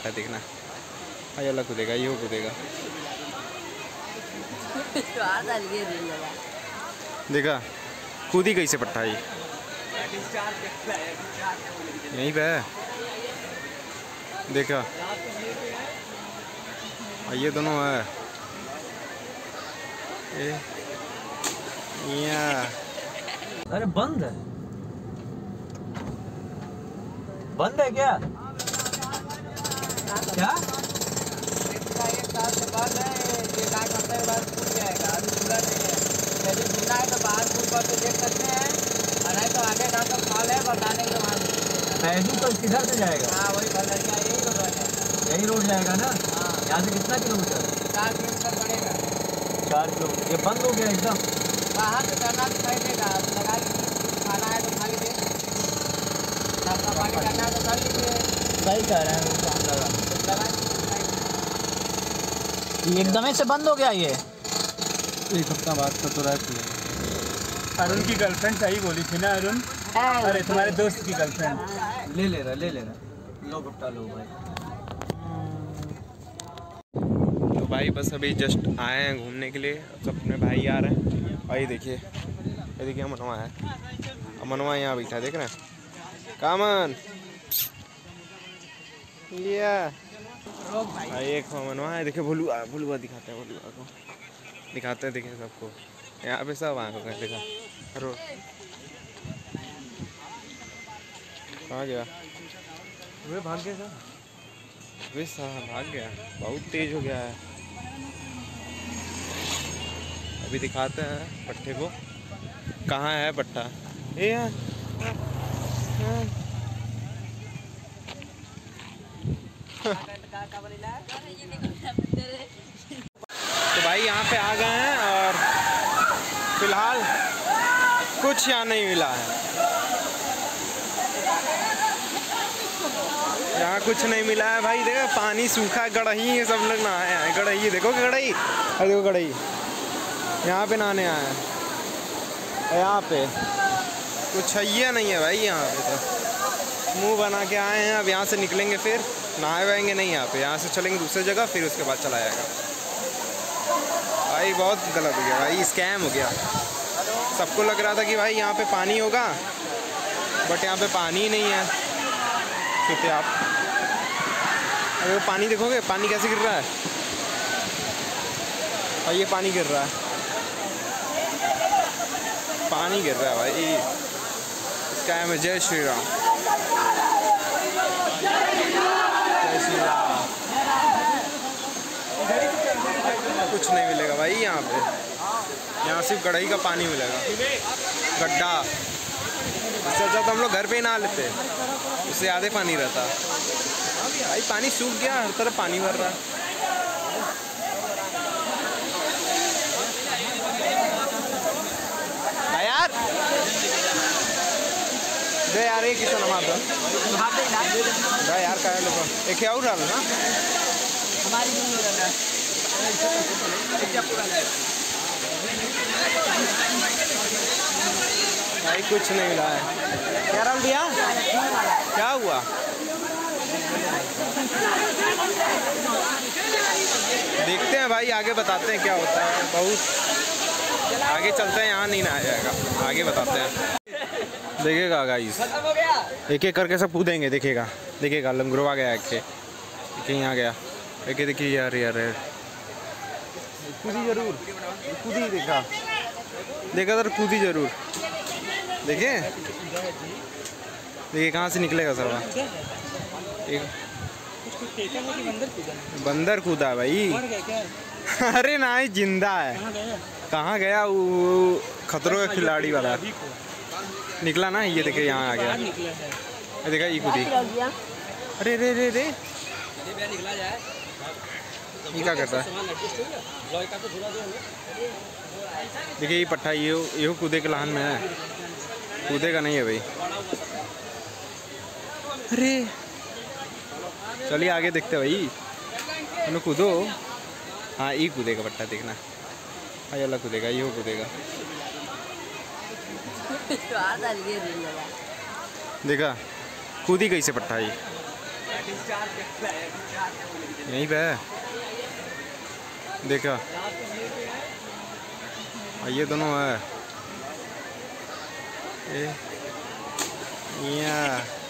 पट्टा देखना। हाँ अल्लाह कूदेगा, यो कूदेगा। देखा कूदी कैसे पट्टा ये यहीं पे है। देखा ये दोनों है अरे बंद है, बंद है क्या? क्या एक साल से बंद है, ये 1 हफ्ते के बाद खुल जाएगा। अभी खुला नहीं है। यदि खुलना है तो बाहर खुल कर के देख सकते हैं, और नहीं तो आगे का तो फॉल है, बताने के वहाँ पैदू तो किधर से जाएगा? हाँ वही बंदरिया यही रोड है, यही रोड जाएगा ना? हाँ यहाँ से कितना किलोमीटर? 4 किलोमीटर पड़ेगा। 4 किलोमीटर। ये बंद हो गया एकदम? बाहर से करना दिखाई देगा, लगा लीजिए। खाना है तो खा लीजिए, नाश्ता पानी करना है तो कर लीजिए। सही कह रहे हैं, लगा एकदम से बंद हो गया ये। 1 हफ्ता बाद का तो रहा। अरुण की गर्लफ्रेंड सही बोली थी ना अरुण? अरे तुम्हारे दोस्त की गर्लफ्रेंड। ले रहा लो भुट्टा लो भाई। तो भाई बस अभी जस्ट आए हैं घूमने के लिए, सब अपने भाई आ रहे हैं। भाई देखिए, ये देखिए मनवा है, मनवा यहाँ बैठा देख रहे हैं। कामन भाई एक मनवा है, देखिए भुलुआ भुलुआ दिखाते हैं, भुलुआ को दिखाते हैं, देखिए सबको यहाँ पे सब आए हैं। देखा रो कहाँ गया? वे भाग गए सर। वे भाग गया, बहुत तेज हो गया है। अभी दिखाते हैं पट्टे को, कहाँ है पट्टा। ये तो भाई यहाँ पे आ गए हैं और फिलहाल कुछ यहाँ नहीं मिला है, यहाँ कुछ नहीं मिला है भाई। देखो पानी सूखा, गड़ही है, सब लोग नहाए हैं। गड़ही देखो, गड़ही अरे देखो गड़ही, यहाँ पे नहाने आए हैं। यहाँ पे कुछ है नहीं है भाई, यहाँ पे तो मुंह बना के आए हैं। अब यहाँ से निकलेंगे फिर नहाए वाएंगे नहीं यहाँ पे, यहाँ से चलेंगे दूसरी जगह, फिर उसके बाद चला जाएगा। भाई बहुत गलत हो गया भाई, स्कैम हो गया। सबको लग रहा था कि भाई यहाँ पे पानी होगा, बट यहाँ पे पानी ही नहीं है। सोचिए आप, अरे वो पानी देखोगे, पानी कैसे गिर रहा है। और ये पानी गिर रहा है, पानी गिर रहा है भाई। स्कैम है। जय श्री राम, जय श्री राम। कुछ नहीं मिलेगा भाई यहाँ पे, यहाँ सिर्फ गढ़ई का पानी मिलेगा, गड्ढा। इससे अच्छा तो हम लोग घर पे ही नहा लेते, उससे ज़्यादा पानी रहता भाई। पानी सूख गया, हर तरफ पानी भर रहा है। यार दे यार, एक किसान हमारा दे यार, का लोग एक और डालो ना हमारी भाई। कुछ नहीं मिला है। क्या डाल दिया, क्या हुआ? देखते हैं भाई, आगे बताते हैं क्या होता है। बहुत आगे चलते हैं, यहाँ नहीं ना आ जाएगा, आगे बताते हैं। देखेगा गाइस, एक एक करके सब कूदेंगे, देखेगा देखेगा। लंगरवा गया एक, देखिए यहाँ गया एक, देखिए यार यार कूदी जरूर, कूदी देखा देखा सर, कूदी जरूर। देखिए देखिए कहाँ से निकलेगा सर। एक बंदर कूदा भाई। अरे ना ही जिंदा है। कहाँ गया वो? खतरों का खिलाड़ी वाला निकला ना, ये देखिए यहाँ आ गया, देखा ये कूदी। अरे रे रे रे, ये क्या करता है? देखिए ये पट्टा, ये कूदे के लाहन में है, कूदे का नहीं है भाई। अरे चलिए आगे देखते हैं भाई, हम कूदो। हाँ ये कूदेगा पट्टा, देखना। हाँ अल्लाह कूदेगा, ये कूदेगा। देखा कूदी कैसे पट्टा ये यहीं पे है, देखा ये दोनों है। ये